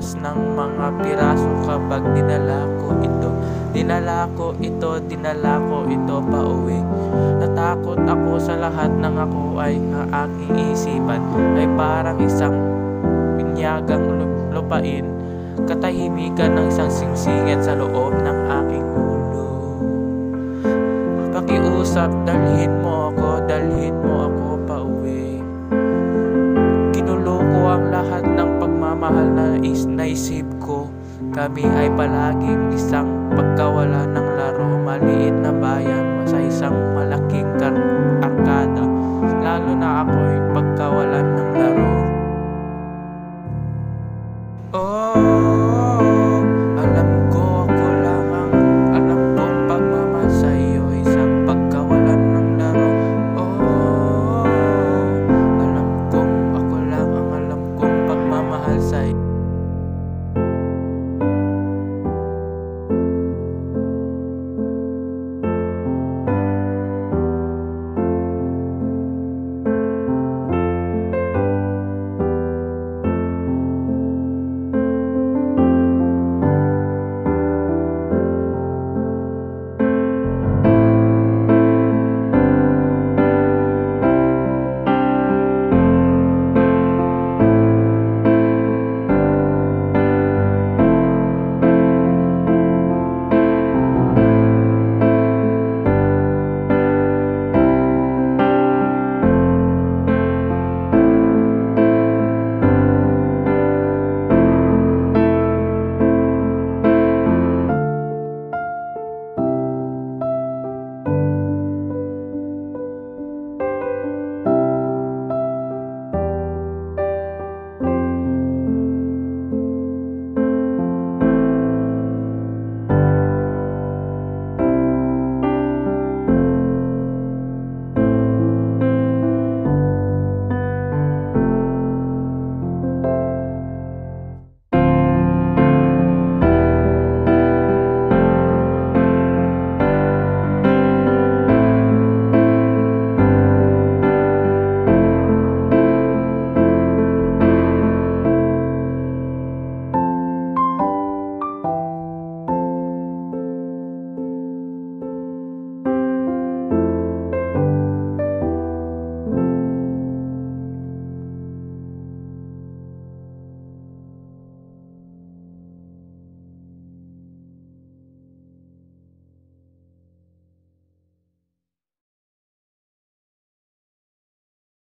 miles ng mga piraso kapag dinala ko ito. Dinala ko ito pa uwi. Natakot ako sa lahat ng ako ay ang aking isipan ay parang isang binyagang lupain. Katahimikan ng isang singsingit sa loob ng aking ulo. Pakiusap, dalhin mo ako pa uwi. Ginulo ko ang lahat ng pagmamahal na naisip ko. Kami ay palaging isang pagkawala ng laro, maliit na bayan